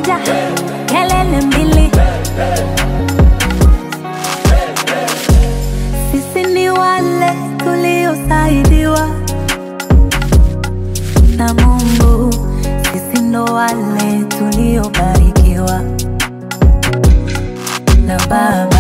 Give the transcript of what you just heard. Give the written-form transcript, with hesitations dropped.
moja, kelele mbili. Sisi ni wale tuliosaidiwa na Mungu. Sisi ndo wale tuliobarikiwa na Baba.